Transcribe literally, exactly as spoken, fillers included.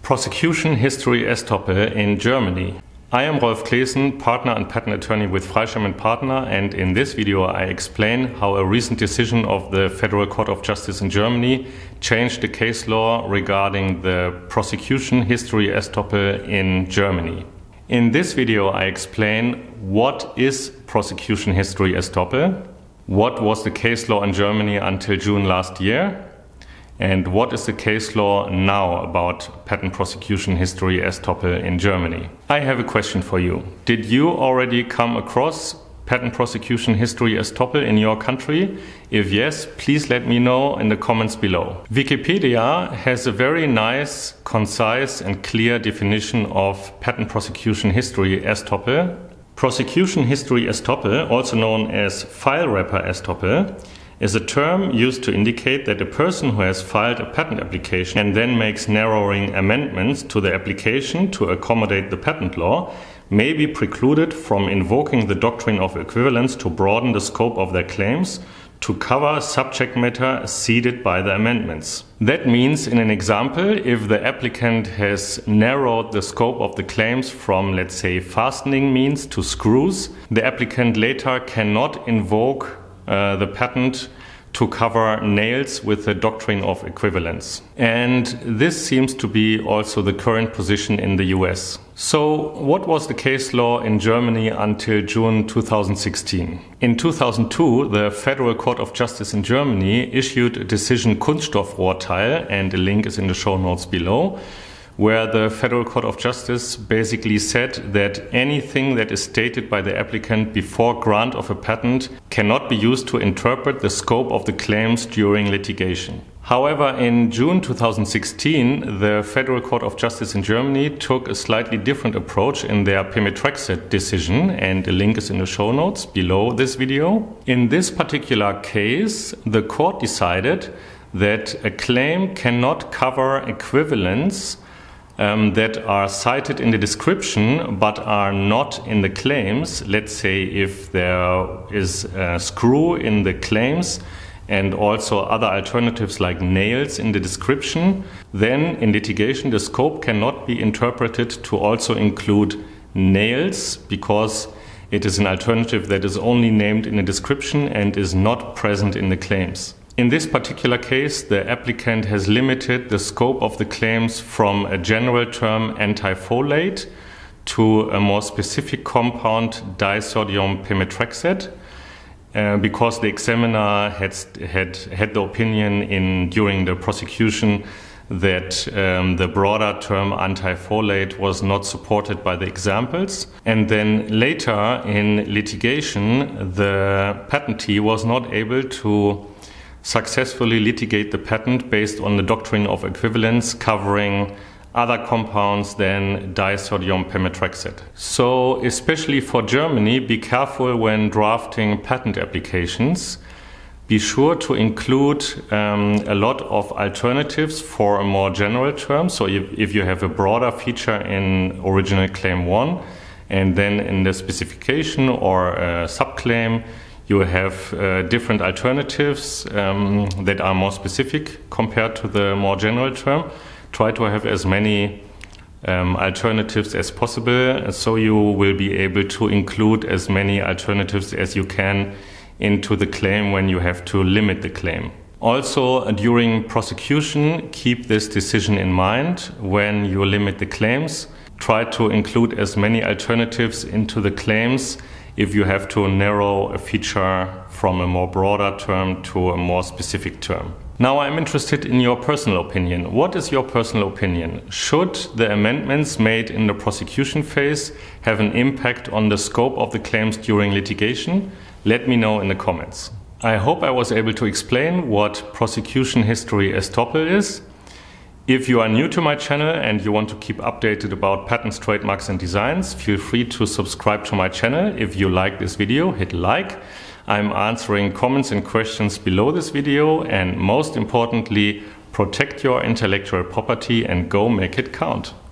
Prosecution History Estoppel in Germany. I am Rolf Claesen, partner and patent attorney with Freischem and Partner, and in this video I explain how a recent decision of the Federal Court of Justice in Germany changed the case law regarding the prosecution history estoppel in Germany. In this video I explain what is prosecution history estoppel, what was the case law in Germany until June last year, and what is the case law now about patent prosecution history estoppel in Germany. I have a question for you. Did you already come across patent prosecution history estoppel in your country? If yes, please let me know in the comments below. Wikipedia has a very nice, concise and clear definition of patent prosecution history estoppel. Prosecution history estoppel, also known as file wrapper estoppel, is a term used to indicate that a person who has filed a patent application and then makes narrowing amendments to the application to accommodate the patent law may be precluded from invoking the doctrine of equivalence to broaden the scope of their claims to cover subject matter ceded by the amendments. That means, in an example, if the applicant has narrowed the scope of the claims from, let's say, fastening means to screws, the applicant later cannot invoke Uh, the patent to cover nails with the doctrine of equivalence. And this seems to be also the current position in the U S. So what was the case law in Germany until June two thousand sixteen? In two thousand two, the Federal Court of Justice in Germany issued a decision Kunststoffurteil, and a link is in the show notes below, where the Federal Court of Justice basically said that anything that is stated by the applicant before grant of a patent cannot be used to interpret the scope of the claims during litigation. However, in June two thousand sixteen, the Federal Court of Justice in Germany took a slightly different approach in their Pemetrexed decision, and a link is in the show notes below this video. In this particular case, the court decided that a claim cannot cover equivalence Um, that are cited in the description but are not in the claims. Let's say if there is a screw in the claims and also other alternatives like nails in the description, then in litigation the scope cannot be interpreted to also include nails because it is an alternative that is only named in the description and is not present in the claims. In this particular case, the applicant has limited the scope of the claims from a general term antifolate to a more specific compound disodium pemetrexate uh, because the examiner had, had, had the opinion in, during the prosecution that um, the broader term antifolate was not supported by the examples. And then later in litigation, the patentee was not able to successfully litigate the patent based on the doctrine of equivalence covering other compounds than disodium pemetrexate. So, especially for Germany, be careful when drafting patent applications. Be sure to include um, a lot of alternatives for a more general term. So if, if you have a broader feature in original claim one and then in the specification or a subclaim you have uh, different alternatives um, that are more specific compared to the more general term. Try to have as many um, alternatives as possible so you will be able to include as many alternatives as you can into the claim when you have to limit the claim. Also, uh, during prosecution, keep this decision in mind when you limit the claims. Try to include as many alternatives into the claims if you have to narrow a feature from a more broader term to a more specific term. Now I'm interested in your personal opinion. What is your personal opinion? Should the amendments made in the prosecution phase have an impact on the scope of the claims during litigation? Let me know in the comments. I hope I was able to explain what prosecution history estoppel is. If you are new to my channel and you want to keep updated about patents, trademarks and designs, feel free to subscribe to my channel. If you like this video, hit like. I'm answering comments and questions below this video, and most importantly, protect your intellectual property and go make it count.